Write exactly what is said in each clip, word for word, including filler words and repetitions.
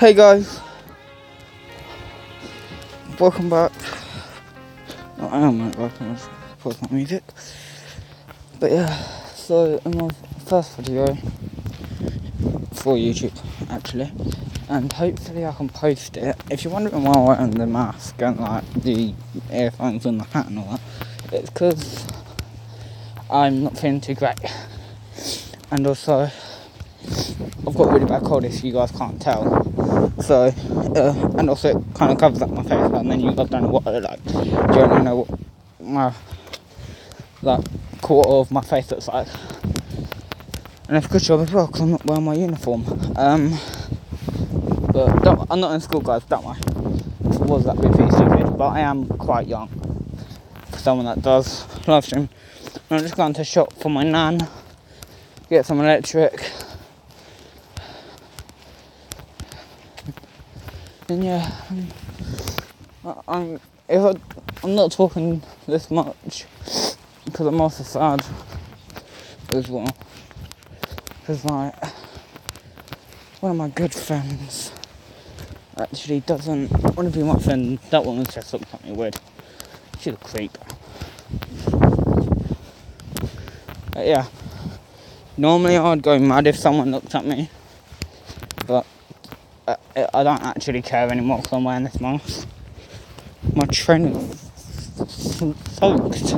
Hey guys, welcome back. Oh, I am right back, I'm just pause my music. But yeah, so in my first video for YouTube actually, and hopefully I can post it. If you're wondering why I'm wearing the mask and like the earphones and the hat and all that, it's because I'm not feeling too great. And also, I've got a really bad cold if you guys can't tell. So, uh, and also it kind of covers up my face, and then you guys don't know what I look like. Do you don't know what my, like, quarter of my face looks like. And it's a good job as well, because I'm not wearing my uniform. Um, but don't, I'm not in school, guys, don't I? If it was, that would be pretty stupid, but I am quite young for someone that does live stream. And I'm just going to shop for my nan, get some electric. And yeah, I, I'm if I, I'm not talking this much because I'm also sad as well. Because like one of my good friends actually doesn't want to be my friend. That woman's just looked at me weird. She's a creep. But yeah, normally I'd go mad if someone looked at me, but I, I don't actually care anymore because I'm wearing this mask. My training's soaked.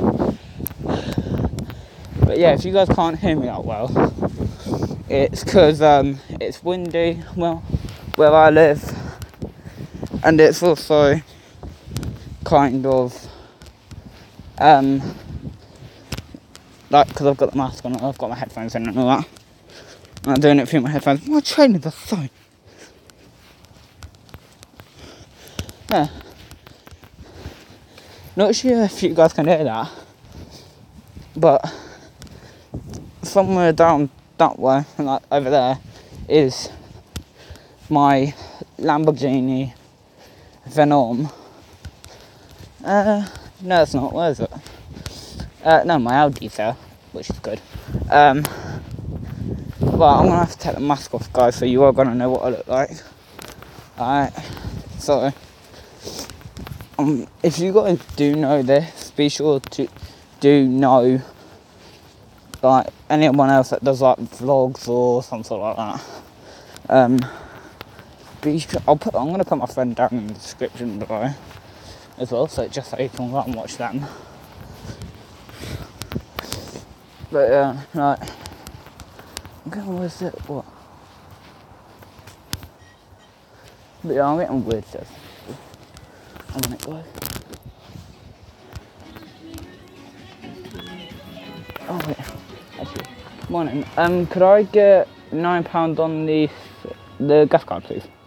But yeah, if you guys can't hear me that well, it's because um, it's windy, well, where I live, and it's also kind of um, like because I've got the mask on, I've got my headphones in and all that, and I'm doing it through my headphones. My trainers are so yeah. Not sure if you guys can hear that, but somewhere down that way, like over there, is my Lamborghini Venom. Uh, no, it's not. Where is it? Uh, no, my Audi's there, which is good. Um, well, I'm gonna have to take the mask off, guys, so you are gonna know what I look like. Alright, so um, if you guys do know this, be sure to do know. Like anyone else that does like vlogs or something like that, um, be sure, I'll put. I'm gonna put my friend down in the description below as well, so just so you can go and watch them. But yeah, uh, like, I'm getting weird shit. What? But yeah, I'm getting weird shit. I'm on it, guys. Oh wait, actually. Morning. Um, could I get nine pound on the the gas card, please?